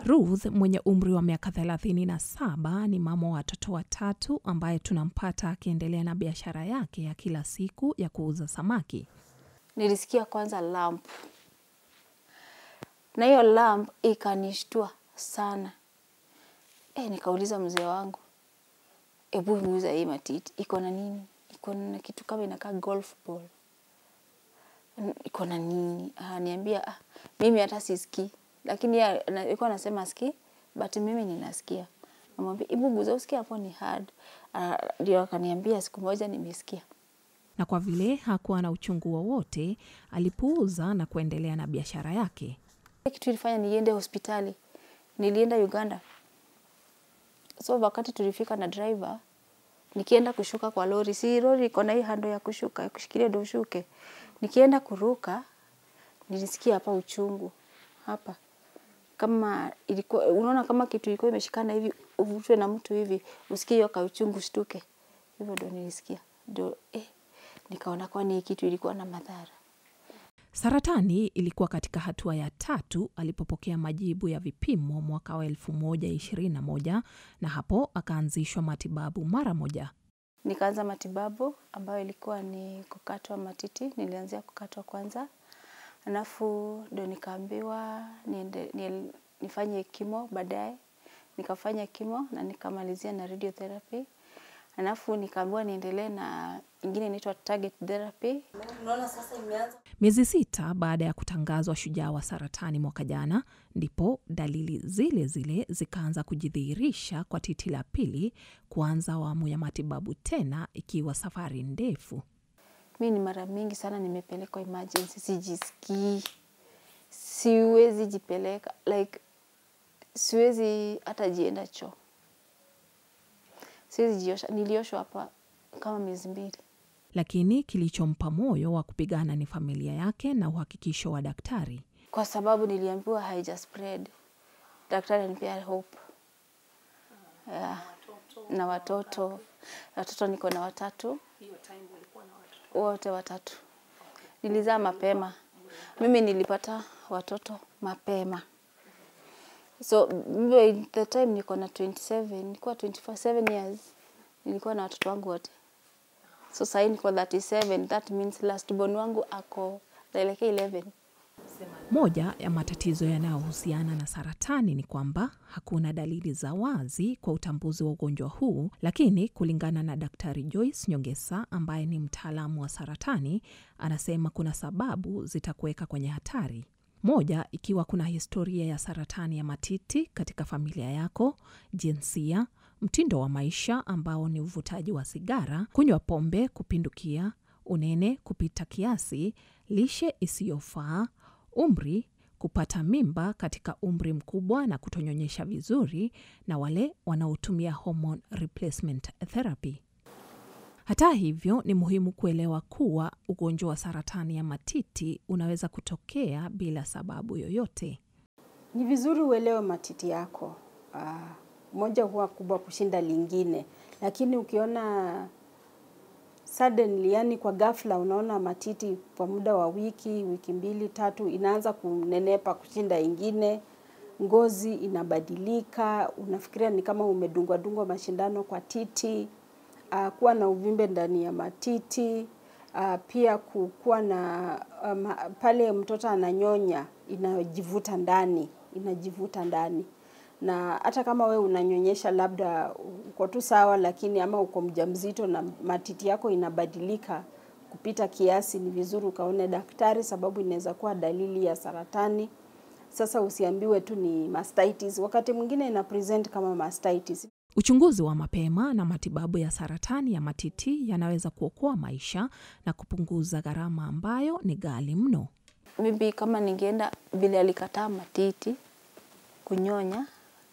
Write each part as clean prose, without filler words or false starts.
Ruth mwenye umri wa miaka 37 ni mama wa watoto watatu ambaye tunampata akiendelea na biashara yake ya kila siku ya kuuza samaki. Nilisikia kwanza lump. Na hiyo lump ikanishtua sana. Nikauliza mzee wangu, hebu muuza hii matiti. Iko na nini? Iko na kitu kama inakaa golf ball. Iko na nini? Niambia, mimi hata sisikii. Lakini yeye alikuwa anasema sikii, but mimi ninasikia. Namwambia, hebu guza usikie hapo ni hard. Ndio akaniambia siku moja nimesikia. Na kwa vile hakuwa na uchungu wowote, alipuuza na kuendelea na biashara yake. Kitu ilifanya niende hospitali. Nilienda Uganda. So wakati tulifika na driver, nikienda kushuka kwa lori, si lori iko na hii handle ya kushuka, ya kushikilia ndio ushuke. Nikienda kuruka, nilisikia hapa uchungu. Hapa. Kama ilikuwa, unaona kama kitu ilikuwa imeshikana hivi, uvutwe na mtu hivi, usikie hiyo kauchungu shtuke. Hivyo ndio nilisikia. Ndio nikaona kwa ni kitu ilikuwa na madhara. Saratani ilikuwa katika hatua ya 3 alipopokea majibu ya vipimo mwaka wa 2021 na hapo akaanzishwa matibabu mara moja. Nikaanza matibabu ambayo ilikuwa ni kukatwa matiti, nilianzia kukatwa kwanza. Alafu ndio nikaambiwa nifanye kimo baadaye. Nikafanya kimo na nikamalizia na radiotherapy. Alafu nikaambiwa niendelee na ingine inaitwa target therapy. Unaona sasa imeanza. Miezi 6 baada ya kutangazwa shujaa wa saratani mwaka jana, ndipo dalili zile zile zikaanza kujidhihirisha kwa titi la pili, kuanza awamu ya matibabu tena ikiwa safari ndefu. Mimi ni mara mingi sana nimepelekwa emergency, sijisikii. Siwezi jipeleka, like siwezi hata jienda choo. Siwezi jiosha, nilioshwa hapa kama miezi 2. Lakini kilichompa moyo wa kupigana ni familia yake na uhakikisho wa daktari. Kwa sababu niliambiwa haija spread. Daktari alinipea hope. Na watoto. Watoto niko na 3. Hiyo time ulikuwa na watoto? Wote 3. Nilizaa mapema. Mimi nilipata watoto mapema. So the time niko na 27, nilikuwa 7 years. Nilikuwa na watoto wangu wote. So sasa niko 37, that means last born wangu ako naelekea 11. Moja ya matatizo yanayohusiana na saratani ni kwamba hakuna dalili za wazi kwa utambuzi wa ugonjwa huu, lakini kulingana na Daktari Joyce Nyongesa ambaye ni mtaalamu wa saratani, anasema kuna sababu zitakuweka kwenye hatari. Moja, ikiwa kuna historia ya saratani ya matiti katika familia yako, jinsia, mtindo wa maisha ambao ni uvutaji wa sigara, kunywa pombe kupindukia, unene kupita kiasi, lishe isiyofaa, umri, kupata mimba katika umri mkubwa na kutonyonyesha vizuri, na wale wanaotumia hormone replacement therapy. Hata hivyo, ni muhimu kuelewa kuwa ugonjwa wa saratani ya matiti unaweza kutokea bila sababu yoyote. Ni vizuri uelewe matiti yako. Moja huwa kubwa kushinda lingine, lakini ukiona suddenly, yani kwa ghafla unaona matiti kwa muda wa wiki 2, 3 inaanza kunenepa kushinda ingine, ngozi inabadilika, unafikiria ni kama umedungwa mashindano kwa titi, kuwa na uvimbe ndani ya matiti, pia kuwa na pale mtoto ananyonya inajivuta ndani. Na hata kama we unanyonyesha labda uko tu sawa, lakini ama uko mjamzito na matiti yako inabadilika kupita kiasi, ni vizuri ukaone daktari, sababu inaweza kuwa dalili ya saratani. Sasa usiambiwe tu ni mastitis, wakati mwingine ina present kama mastitis. Uchunguzi wa mapema na matibabu ya saratani ya matiti yanaweza kuokoa maisha na kupunguza gharama ambayo ni ghali mno. Mimi kama ningeenda vile alikataa matiti kunyonya,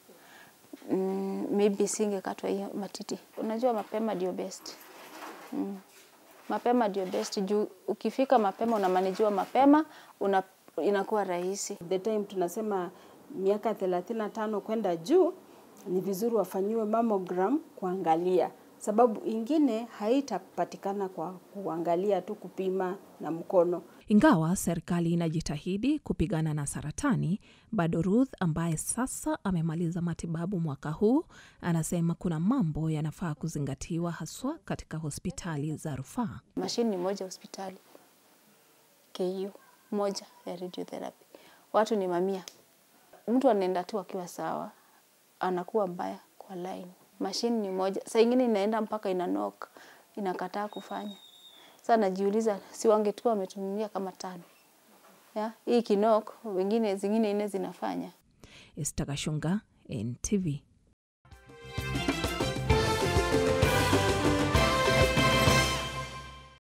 maybe singekatwa hiyo matiti. Unajua mapema ndio best. Mapema ndio best. Juu ukifika mapema unamanajiwa mapema, inakuwa rahisi. The time tunasema miaka 35 kwenda juu, ni vizuri wafanyiwe mammogram kuangalia Sababu ingine haitapatikana kwa kuangalia tu, kupima na mkono. Ingawa serikali inajitahidi kupigana na saratani, bado Ruth ambaye sasa amemaliza matibabu mwaka huu anasema kuna mambo yanafaa kuzingatiwa haswa katika hospitali za rufaa. Mashini ni moja hospitali, KU moja ya radiotherapy. Watu ni mamia. Mtu anaenda tu akiwa sawa, anakuwa mbaya kwa line. Mashini ni moja. Saa ingine inaenda mpaka inanoka, inakataa kufanya. Sasa najiuliza, si wangetua wametununia kama 5. Hii kinok, zingine 4 zinafanya. Esther Gashunga, NTV.